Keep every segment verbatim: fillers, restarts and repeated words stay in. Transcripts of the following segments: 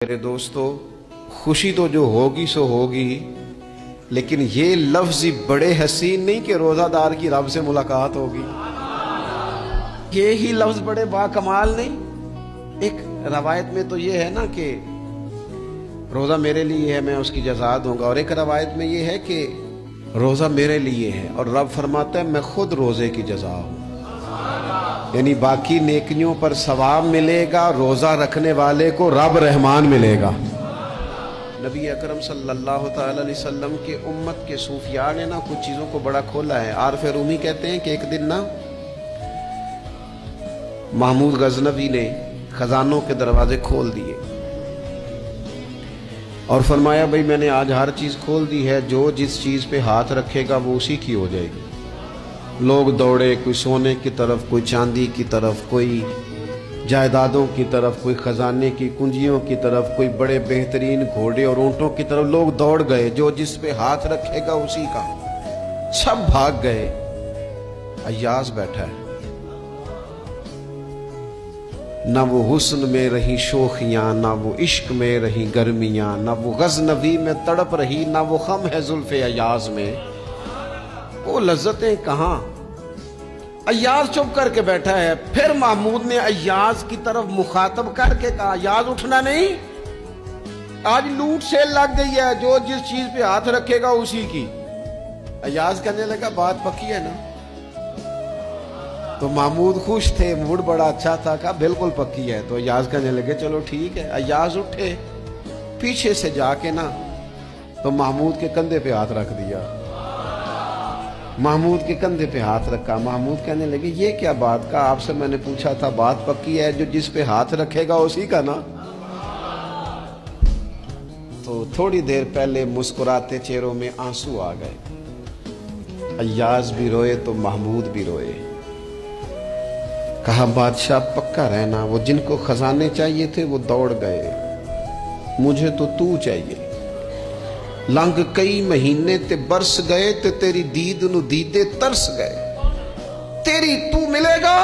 میرے دوستو، خوشی تو جو ہوگی سو ہوگی، لیکن یہ لفظ بڑے حسین نہیں کہ روزہ دار کی رب سے ملاقات ہوگی. یہی لفظ بڑے با کمال نہیں. ایک روایت میں تو یہ ہے نا کہ روزہ میرے لیے ہے، میں اس کی جزا دوں گا، اور ایک روایت میں یہ ہے کہ روزہ میرے لیے ہے اور رب فرماتا ہے میں خود روزے کی جزا ہوں. یعنی باقی نیکیوں پر ثواب ملے گا، روزہ رکھنے والے کو رب رحمان ملے گا. نبی اکرم صلی اللہ تعالی علیہ وسلم کے امت کے صوفیاء نے نا کچھ چیزوں کو بڑا کھولا ہے. عارف رومی کہتے ہیں کہ ایک دن نا محمود غزنوی نے خزانوں کے دروازے کھول دیے اور فرمایا بھئی میں نے آج ہر چیز کھول دی ہے، جو جس چیز پہ ہاتھ رکھے گا وہ اسی کی ہو جائے گی. لوگ دوڑے، کوئی سونے کی طرف، کوئی چاندی کی طرف، کوئی جائیدادوں کی طرف، کوئی خزانے کی کنجیوں کی طرف، کوئی بڑے بہترین گھوڑے اور اونٹوں کی طرف. لوگ دوڑ گئے، جو جس پہ ہاتھ رکھے گا اسی کا. سب بھاگ گئے. ایاز بیٹھا ہے، نہ وہ حسن میں رہی شوخیاں، نہ وہ عشق میں رہی گرمیاں، نہ وہ غزنوی میں تڑپ رہی، نہ وہ خم ہے زلف ایاز میں. وہ لذتیں کہاں. ایاز چپ کر کے بیٹھا ہے. پھر محمود نے ایاز کی طرف مخاطب کر کے کہا ایاز اٹھنا نہیں، آج لوٹ سیل لگ گئی ہے، جو جس چیز پہ ہاتھ رکھے گا اسی کی. ایاز کہنے لگا بات پکی ہے نا. تو محمود خوش تھے، موڈ بڑا اچھا تھا، کہا بالکل پکی ہے. تو ایاز کہنے لگے چلو ٹھیک ہے. ایاز اٹھے، پیچھے سے جا کے نا تو محمود کے کندھے پہ ہاتھ رکھ دیا. محمود کے کندھے پہ ہاتھ رکھا. محمود کہنے لگے یہ کیا بات کا، آپ سے میں نے پوچھا تھا بات پکی ہے، جو جس پہ ہاتھ رکھے گا اسی کا نا. تو تھوڑی دیر پہلے مسکراتے چہروں میں آنسو آ گئے. ایاز بھی روئے تو محمود بھی روئے. کہا بادشاہ پکا رہنا، وہ جن کو خزانے چاہیے تھے وہ دوڑ گئے، مجھے تو تو چاہیے. لنگ کئی مہینے تے برس گئے تے تیری دید نو دیدے ترس گئے، تیری تو ملے گا.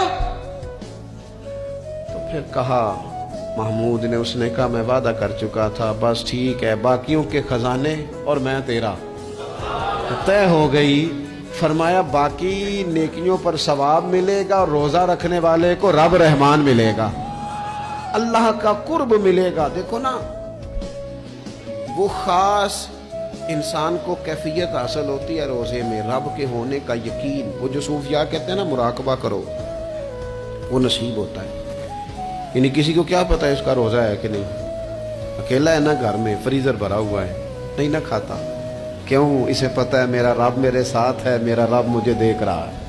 تو پھر کہا محمود نے، اس نے کہا میں وعدہ کر چکا تھا، بس ٹھیک ہے، باقیوں کے خزانے اور میں تیرا. طے ہو گئی. فرمایا باقی نیکیوں پر ثواب ملے گا، روزہ رکھنے والے کو رب رحمان ملے گا، اللہ کا قرب ملے گا. دیکھو نا وہ خاص انسان کو کیفیت حاصل ہوتی ہے روزے میں، رب کے ہونے کا یقین. وہ جو صوفیاء کہتے ہیں نا مراقبہ کرو، وہ نصیب ہوتا ہے. یعنی کسی کو کیا پتا ہے اس کا روزہ ہے کہ نہیں، اکیلا ہے نا گھر میں، فریزر بھرا ہوا ہے، نہیں نہ کھاتا. کیوں؟ اسے پتا ہے میرا رب میرے ساتھ ہے، میرا رب مجھے دیکھ رہا ہے.